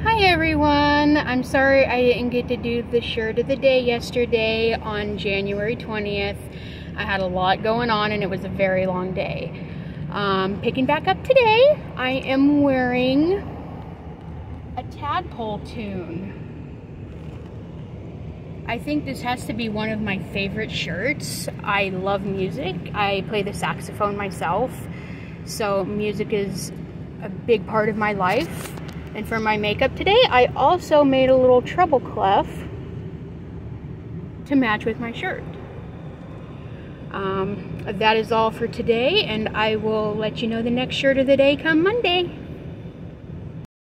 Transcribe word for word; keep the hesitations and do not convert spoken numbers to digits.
Hi everyone! I'm sorry I didn't get to do the shirt of the day yesterday on January twentieth. I had a lot going on and it was a very long day. Um, picking back up today, I am wearing a Tadpole tune. I think this has to be one of my favorite shirts. I love music. I play the saxophone myself, so music is a big part of my life. And for my makeup today, I also made a little treble clef to match with my shirt. Um, that is all for today, and I will let you know the next shirt of the day come Monday.